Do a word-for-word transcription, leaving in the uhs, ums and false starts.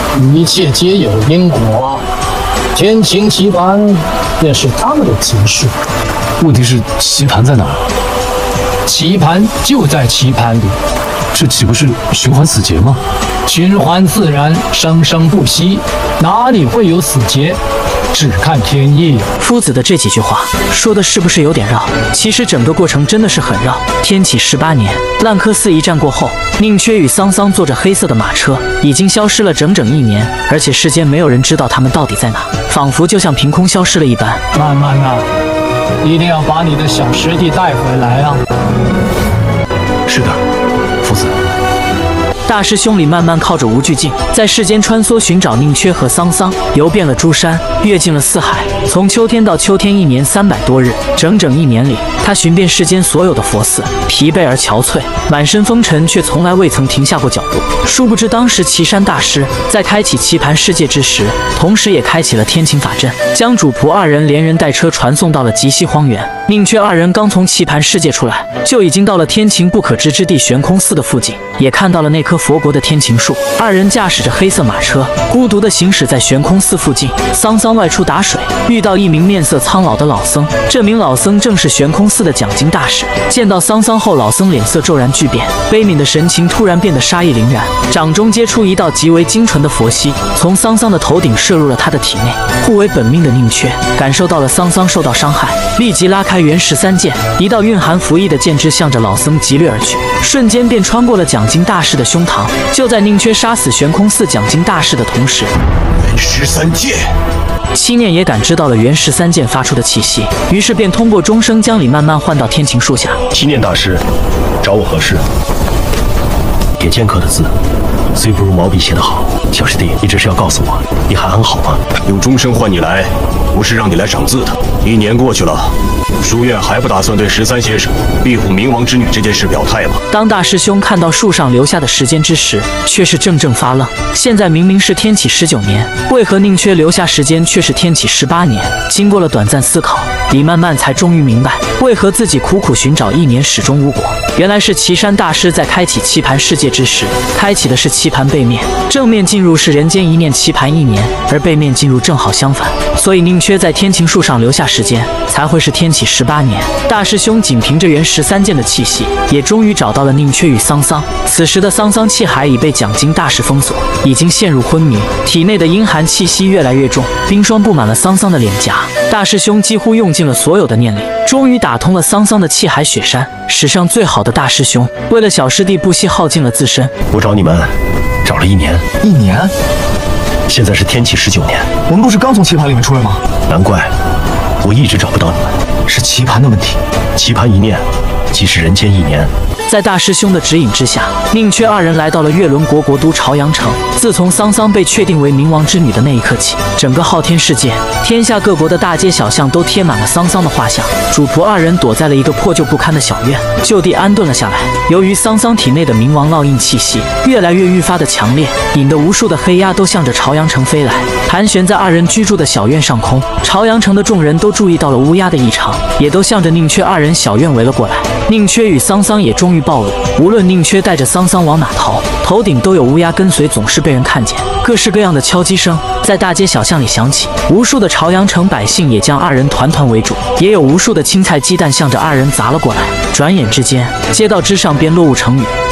一切皆有因果，天晴棋盘便是他们的结束。 问题是棋盘在哪儿？ 棋盘就在棋盘里， 这岂不是循环死结吗？ 循环自然，生生不息，哪里会有死结？只看天意。 夫子的这几句话说的是不是有点绕？其实整个过程真的是很绕。天启十八年，烂柯寺一战过后，宁缺与桑桑坐着黑色的马车，已经消失了整整一年，而且世间没有人知道他们到底在哪，仿佛就像凭空消失了一般。 慢慢啊，一定要把你的小师弟带回来啊！ 是的，夫子。 大师兄李慢慢靠着无惧镜，在世间穿梭寻找宁缺和桑桑，游遍了诸山，阅尽了四海。从秋天到秋天，一年三百多日，整整一年里，他寻遍世间所有的佛寺，疲惫而憔悴，满身风尘，却从来未曾停下过脚步。殊不知，当时岐山大师在开启棋盘世界之时，同时也开启了天晴法阵，将主仆二人连人带车传送到了极西荒原。宁缺二人刚从棋盘世界出来，就已经到了天晴不可知之地悬空寺的附近，也看到了那棵佛国的天晴树。二人驾驶着黑色马车，孤独地行驶在悬空寺附近。桑桑外出打水，遇到一名面色苍老的老僧。这名老僧正是悬空寺的讲经大师。见到桑桑后，老僧脸色骤然巨变，悲悯的神情突然变得杀意凛然，掌中接出一道极为精纯的佛息，从桑桑的头顶射入了他的体内。互为本命的宁缺感受到了桑桑受到伤害，立即拉开元十三剑，一道蕴含符意的剑枝向着老僧急掠而去，瞬间便穿过了讲经大师的胸膛。就在宁缺杀死悬空寺讲经大师的同时， 元十三剑， 七念也感知到了元十三剑发出的气息，于是便通过钟声将李慢慢唤到天晴树下。 七念大师，找我何事？给剑客的字，虽不如毛笔写得好，小师弟，你只是要告诉我，你还安好吗？用钟声唤你来，不是让你来赏字的。一年过去了，书院还不打算对十三先生庇护冥王之女这件事表态吗？ 当大师兄看到树上留下的时间之时，却是怔怔发愣。现在明明是天启十九年，为何宁缺留下时间却是天启十八年？经过了短暂思考，李慢慢才终于明白，为何自己苦苦寻找一年始终无果。原来是岐山大师在开启棋盘世界之时，开启的是棋盘背面，正面进入是人间一念棋盘一年，而背面进入正好相反。所以宁缺在天晴树上留下时间，才会是天启十八年。大师兄仅凭着元十三剑的气息，也终于找到了宁缺与桑桑。此时的桑桑气海已被讲经大师封锁，已经陷入昏迷，体内的阴寒气息越来越重，冰霜布满了桑桑的脸颊。大师兄几乎用尽了所有的念力，终于打通了桑桑的气海雪山。史上最好的大师兄，为了小师弟不惜耗尽了自身。 我找你们找了一年， 一年？ 现在是天启十九年， 我们不是刚从棋盘里面出来吗？ 难怪我一直找不到你们， 是棋盘的问题。 棋盘一念，即是人间一年。 在大师兄的指引之下，宁缺二人来到了月轮国国都朝阳城。自从桑桑被确定为冥王之女的那一刻起，整个昊天世界，天下各国的大街小巷都贴满了桑桑的画像。主仆二人躲在了一个破旧不堪的小院，就地安顿了下来。由于桑桑体内的冥王烙印气息越来越愈发的强烈，引得无数的黑鸦都向着朝阳城飞来，盘旋在二人居住的小院上空。朝阳城的众人都注意到了乌鸦的异常，也都向着宁缺二人小院围了过来。宁缺与桑桑也终于暴露，无论宁缺带着桑桑往哪逃，头顶都有乌鸦跟随，总是被人看见。各式各样的敲击声在大街小巷里响起，无数的朝阳城百姓也将二人团团围住，也有无数的青菜鸡蛋向着二人砸了过来。转眼之间，街道之上便落雾成雨，